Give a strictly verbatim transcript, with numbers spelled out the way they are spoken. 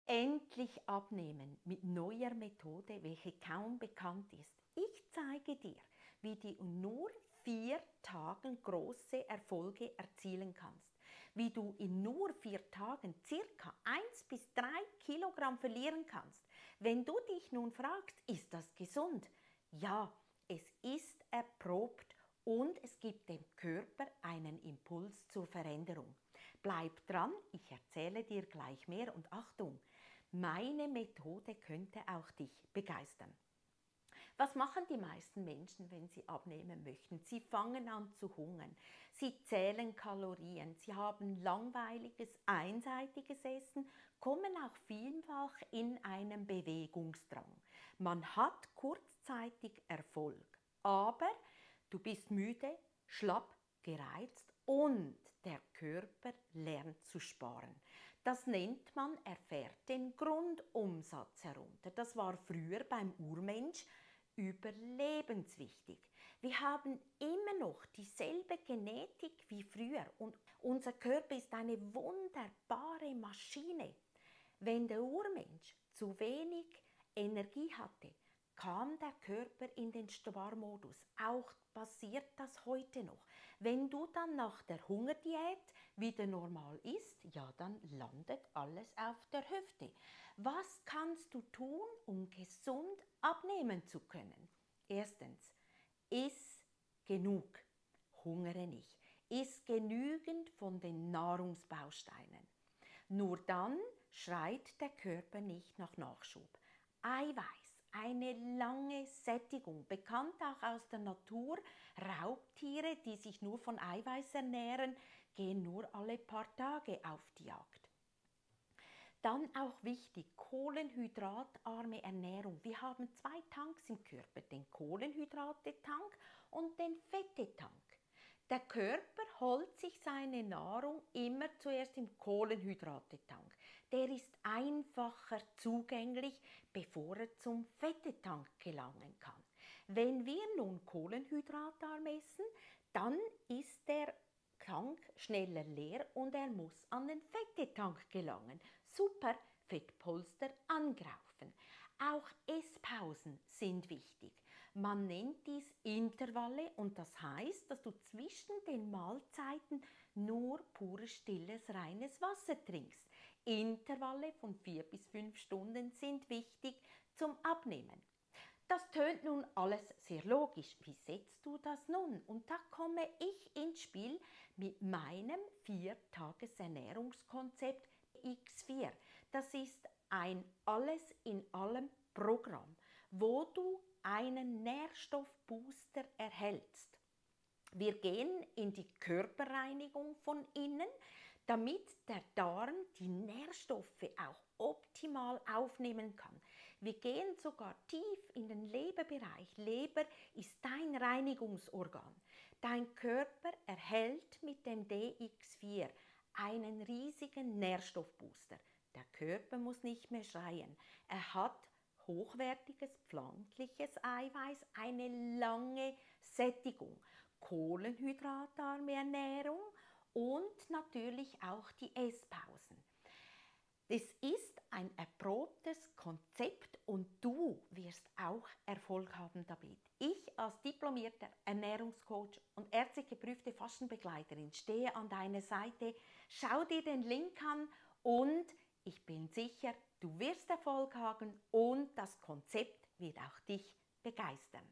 Endlich abnehmen mit neuer Methode, welche kaum bekannt ist. Ich zeige dir, wie du in nur vier Tagen große Erfolge erzielen kannst. Wie du in nur vier Tagen circa eins bis drei Kilogramm verlieren kannst. Wenn du dich nun fragst, ist das gesund? Ja, es ist erprobt und es gibt dem Körper einen Impuls zur Veränderung. Bleib dran, ich erzähle dir gleich mehr und Achtung, meine Methode könnte auch dich begeistern. Was machen die meisten Menschen, wenn sie abnehmen möchten? Sie fangen an zu hungern, sie zählen Kalorien, sie haben langweiliges, einseitiges Essen, kommen auch vielfach in einen Bewegungsdrang. Man hat kurzzeitig Erfolg, aber du bist müde, schlapp, gereizt und der Körper lernt zu sparen. Das nennt man, er fährt den Grundumsatz herunter. Das war früher beim Urmensch überlebenswichtig. Wir haben immer noch dieselbe Genetik wie früher und unser Körper ist eine wunderbare Maschine. Wenn der Urmensch zu wenig Energie hatte, kam der Körper in den Sparmodus. Auch passiert das heute noch. Wenn du dann nach der Hungerdiät wieder normal isst, ja, dann landet alles auf der Hüfte. Was kannst du tun, um gesund abnehmen zu können? Erstens, iss genug, hungere nicht. Iss genügend von den Nahrungsbausteinen. Nur dann schreit der Körper nicht nach Nachschub. Eiweiß, eine lange Sättigung, bekannt auch aus der Natur. Raubtiere, die sich nur von Eiweiß ernähren, gehen nur alle paar Tage auf die Jagd. Dann auch wichtig, kohlenhydratarme Ernährung. Wir haben zwei Tanks im Körper, den Kohlenhydrate-Tank und den Fette-Tank. Der Körper holt sich seine Nahrung immer zuerst im Kohlenhydrate-Tank. Der ist einfacher zugänglich, bevor er zum Fette-Tank gelangen kann. Wenn wir nun kohlenhydratarm essen, dann ist der Tank schneller leer und er muss an den Fettetank gelangen. Super, Fettpolster angraufen. Auch Esspausen sind wichtig. Man nennt dies Intervalle und das heißt, dass du zwischen den Mahlzeiten nur pures, stilles, reines Wasser trinkst. Intervalle von vier bis fünf Stunden sind wichtig zum Abnehmen. Das tönt nun alles sehr logisch. Wie setzt du das nun? Und da komme ich ins Spiel mit meinem vier-Tages-Ernährungskonzept X vier. Das ist ein Alles-in-allem-Programm, wo du einen Nährstoffbooster erhältst. Wir gehen in die Körperreinigung von innen, damit der Darm die Nährstoffe auch optimal aufnehmen kann. Wir gehen sogar tief in den Leberbereich. Leber ist dein Reinigungsorgan. Dein Körper erhält mit dem D X vier einen riesigen Nährstoffbooster. Der Körper muss nicht mehr schreien. Er hat hochwertiges pflanzliches Eiweiß, eine lange Sättigung, kohlenhydratarme Ernährung und natürlich auch die Esspausen. Das ist ein erprobtes Konzept und du wirst auch Erfolg haben damit. Ich als diplomierter Ernährungscoach und ärztlich geprüfte Fastenbegleiterin stehe an deiner Seite. Schau dir den Link an und ich bin sicher, du wirst Erfolg haben und das Konzept wird auch dich begeistern.